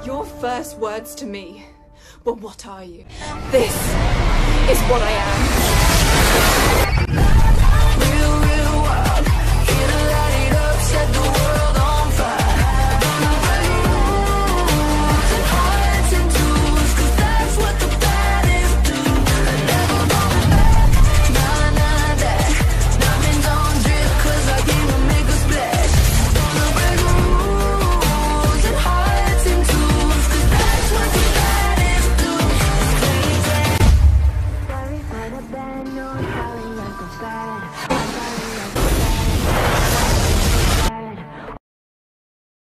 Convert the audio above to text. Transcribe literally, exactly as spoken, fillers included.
Your first words to me were, "What are you?" This is what I am.